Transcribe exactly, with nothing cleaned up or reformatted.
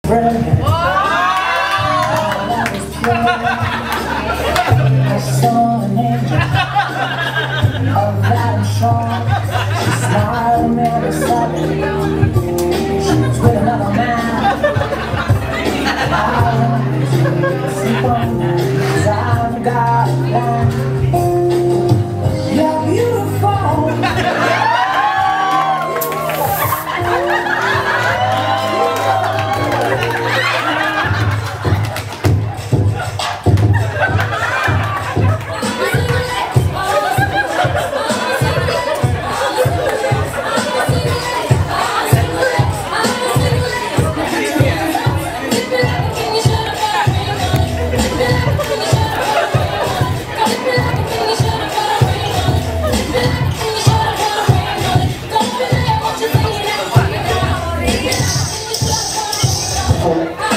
brilliant. I saw an angel of that I'm sure. She smiled and never said it. She was with another man. I wanted to sleep on that, 'cause I've got a plan. You're beautiful. Oh.